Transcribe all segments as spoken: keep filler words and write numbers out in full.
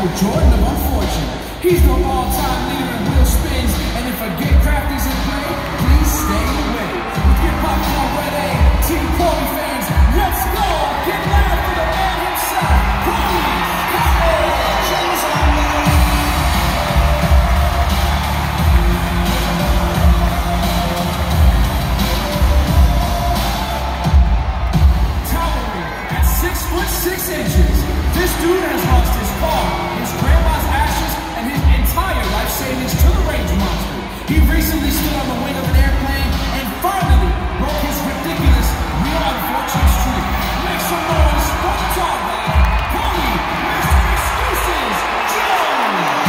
Michael Jordan of unfortunate. He's the all-time leader in wheel spins, and if I get crafty's in play, please stay away. With your popcorn ready, Team Kobe fans, let's go! Get loud for the man himself, Kobe! Six inches. This dude has lost his car, his grandma's ashes, and his entire life savings to the range monster. He recently stood on the wing of an airplane and finally broke his ridiculous, real unfortunate streak. Make some noise for the tall guy, Kobe, Mister Excuses, Jones!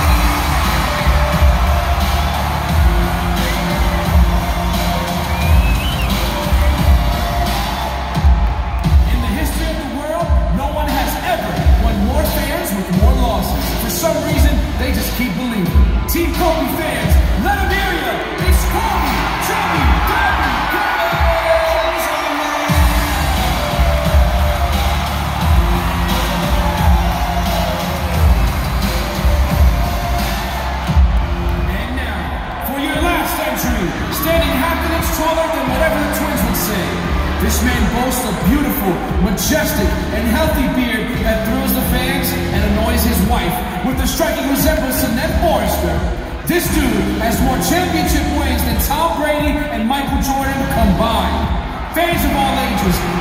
In the history of the world, no one has ever won more fans with more losses. For some reason, they just keep believing. Team Kobe fans, let them hear you. It's Kobe, Chubby, Kobe, And now, for your last entry, standing half an inch taller than whatever the Twins would say. This man boasts a beautiful, majestic, and healthy beard that thrills the fans and annoys his wife with a striking resemblance to Ned Forrester. This dude has more championship wins than Tom Brady and Michael Jordan combined. Fans of all ages,